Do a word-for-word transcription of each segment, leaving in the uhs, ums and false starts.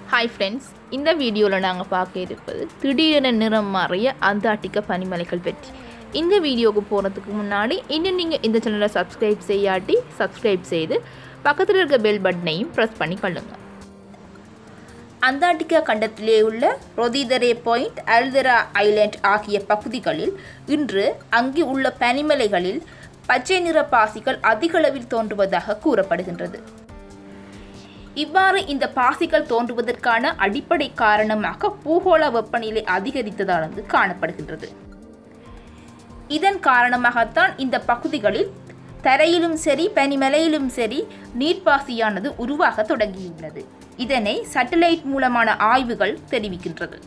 Hi friends, இந்த வீடியோவில் நாங்கள் பார்க்க இருப்பது திடீரென நிறம் மாறிய அந்தார்டிகா பனிமலைகள் பற்றி. இந்த வீடியோவுக்கு போகிறதுக்கு முன்னாடி இன்னும் நீங்கள் இந்த சேனலை சப்ஸ்கிரைப் செய்யாட்டி சப்ஸ்கிரைப் செய்து பக்கத்தில் இருக்க பெல் பட்டனையும் ப்ரெஸ் பண்ணி கொள்ளுங்கள். அந்தார்டிகா கண்டத்திலே உள்ள ரொதிதரே பாயிண்ட், அல்தரா ஐலேண்ட் ஆகிய பகுதிகளில் இன்று அங்கு உள்ள பனிமலைகளில் பச்சை நிற பாசிகள் அதிகளவில் தோன்றுவதாக கூறப்படுகின்றது. இவ்வாறு இந்த பாசிகள் தோன்றுவதற்கான அடிப்படை காரணமாக பூகோள வெப்பநிலை அதிகரித்ததானது காணப்படுகின்றது. இதன் காரணமாகத்தான் இந்த பகுதிகளில் தரையிலும் சரி பனிமலையிலும் சரி நீர்ப்பாசியானது உருவாக தொடங்கியுள்ளது. இதனை சேட்டலைட் மூலமான ஆய்வுகள் தெரிவிக்கின்றது.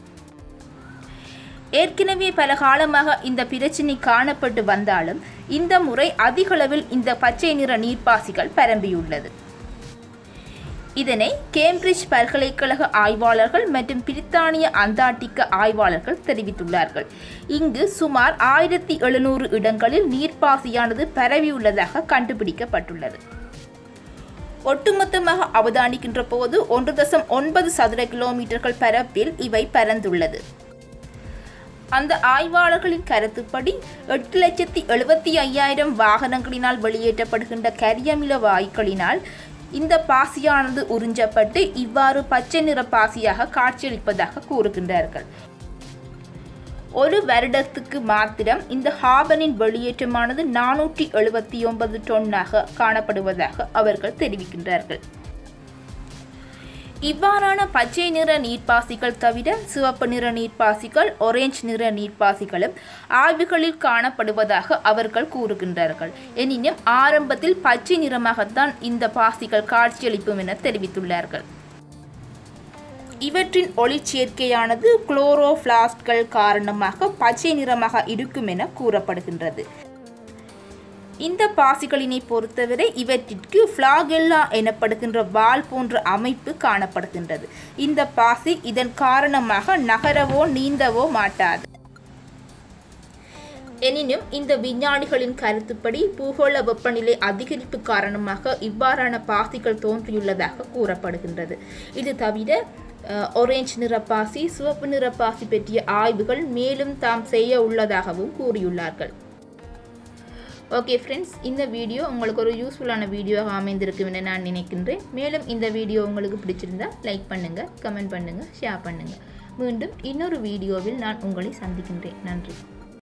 ஏற்கனவே பல காலமாக இந்த பிரச்சினை காணப்பட்டு வந்தாலும் இந்த முறை அதிகளவில் இந்த பச்சை நிற நீர்ப்பாசிகள் பரம்பியுள்ளது. இதனை கேம்பிரிட்ஜ் பல்கலைக்கழக ஆய்வாளர்கள் மற்றும் பிரித்தானிய அந்தார்டிகா ஆய்வாளர்கள் தெரிவித்துள்ளார்கள். இங்கு சுமார் ஆயிரத்தி எழுநூறு இடங்களில் நீர்ப்பாசியானது பரவியுள்ளதாக கண்டுபிடிக்கப்பட்டுள்ளது. ஒட்டுமொத்தமாக அவதானிக்கின்ற போது ஒன்று தசம் ஒன்பது சதுர கிலோமீட்டர்கள் பரப்பில் இவை பரந்துள்ளது. அந்த ஆய்வாளர்களின் கருத்துப்படி எட்டு லட்சத்தி எழுபத்தி ஐயாயிரம் வாகனங்களினால் வெளியேற்றப்படுகின்ற கரியமில வாயுக்களினால் இந்த பாசியானது உறிஞ்சப்பட்டு இவ்வாறு பச்சை நிற பாசியாக காட்சியளிப்பதாக கூறுகின்றார்கள். ஒரு வருடத்துக்கு மாத்திரம் இந்த கார்பனின் வெளியேற்றமானது நானூற்றி எழுபத்தி ஒன்பது டொன்னாக காணப்படுவதாக அவர்கள் தெரிவிக்கின்றார்கள். இவ்வாறான பச்சை நிற நீர்ப்பாசிகள் தவிர சிவப்பு நிற நீர்ப்பாசிகள், ஒரேஞ்ச் நிற நீர்ப்பாசிகளும் ஆய்வுகளில் காணப்படுவதாக அவர்கள் கூறுகின்றார்கள். எனினும் ஆரம்பத்தில் பச்சை நிறமாகத்தான் இந்த பாசிகள் காட்சியளிக்கும் என தெரிவித்துள்ளார்கள். இவற்றின் ஒளிச்சேர்க்கையானது குளோரோபிளாஸ்ட்கள் காரணமாக பச்சை நிறமாக இருக்கும் என கூறப்படுகின்றது. இந்த பாசிகளினை பொறுத்தவரை இவற்றிற்கு ஃப்ளாகெல்லா எனப்படுகின்ற வால் போன்ற அமைப்பு காணப்படுகின்றது. இந்த பாசி இதன் காரணமாக நகரவோ நீந்தவோ மாட்டாது. எனினும் இந்த விஞ்ஞானிகளின் கருத்துப்படி பூகோள வெப்பநிலை அதிகரிப்பு காரணமாக இவ்வாறான பாசிகள் தோன்றியுள்ளதாக கூறப்படுகின்றது. இது தவிர ஒரேஞ்ச் நிற பாசி, சிவப்பு நிற பாசி பற்றிய ஆய்வுகள் மேலும் தாம் செய்ய உள்ளதாகவும் கூறியுள்ளார்கள். ஓகே ஃப்ரெண்ட்ஸ், இந்த வீடியோ உங்களுக்கு ஒரு யூஸ்ஃபுல்லான வீடியோவாக அமைந்திருக்கும் என நான் நினைக்கின்றேன். மேலும் இந்த வீடியோ உங்களுக்கு பிடிச்சிருந்தால் லைக் பண்ணுங்கள், கமெண்ட் பண்ணுங்கள், ஷேர் பண்ணுங்கள். மீண்டும் இன்னொரு வீடியோவில் நான் உங்களை சந்திக்கின்றேன். நன்றி.